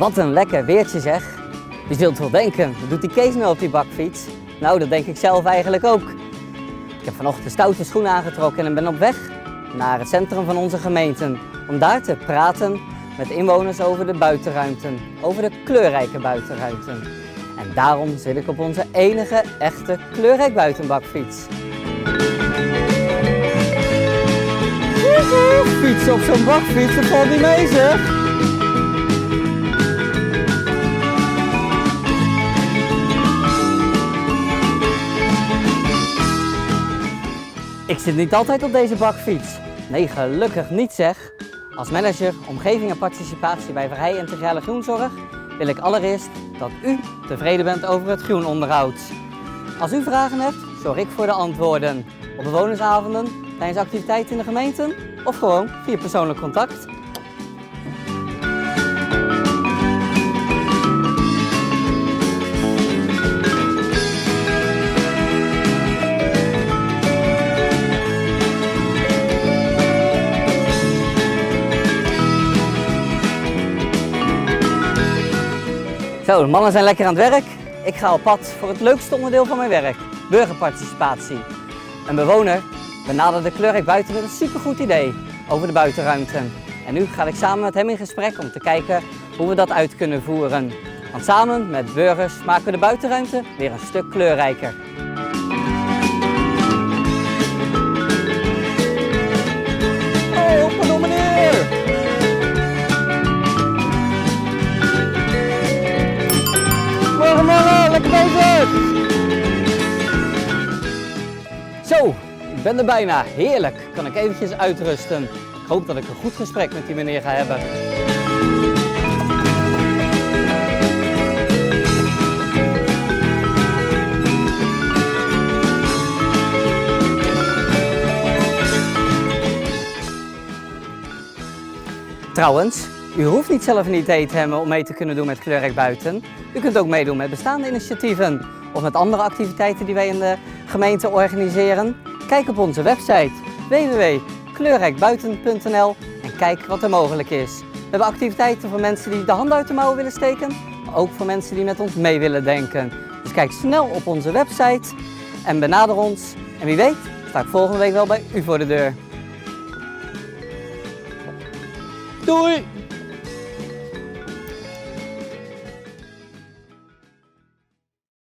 Wat een lekker weertje zeg. Je zult wel denken, wat doet die Kees nou op die bakfiets? Nou, dat denk ik zelf eigenlijk ook. Ik heb vanochtend stoute schoenen aangetrokken en ben op weg naar het centrum van onze gemeente. Om daar te praten met inwoners over de buitenruimten. Over de kleurrijke buitenruimten. En daarom zit ik op onze enige echte kleurrijk buitenbakfiets. Fietsen op zo'n bakfiets, dat valt niet mee zeg. Ik zit niet altijd op deze bakfiets. Nee, gelukkig niet zeg. Als manager omgeving en participatie bij Vrij Integrale Groenzorg wil ik allereerst dat u tevreden bent over het groenonderhoud. Als u vragen hebt, zorg ik voor de antwoorden. Op bewonersavonden, tijdens activiteiten in de gemeente of gewoon via persoonlijk contact. Zo, de mannen zijn lekker aan het werk. Ik ga op pad voor het leukste onderdeel van mijn werk, burgerparticipatie. Een bewoner benaderde Kleurrijk Buiten met een supergoed idee over de buitenruimte. En nu ga ik samen met hem in gesprek om te kijken hoe we dat uit kunnen voeren. Want samen met burgers maken we de buitenruimte weer een stuk kleurrijker. Oh, pardon meneer! Morgen mannen, lekker bezig! Zo, ik ben er bijna. Heerlijk, kan ik eventjes uitrusten. Ik hoop dat ik een goed gesprek met die meneer ga hebben. Trouwens, u hoeft niet zelf een idee te hebben om mee te kunnen doen met Kleurrijk Buiten. U kunt ook meedoen met bestaande initiatieven of met andere activiteiten die wij in de gemeente organiseren. Kijk op onze website www.kleurrijkbuiten.nl en kijk wat er mogelijk is. We hebben activiteiten voor mensen die de handen uit de mouwen willen steken, maar ook voor mensen die met ons mee willen denken. Dus kijk snel op onze website en benader ons. En wie weet sta ik volgende week wel bij u voor de deur. Doei!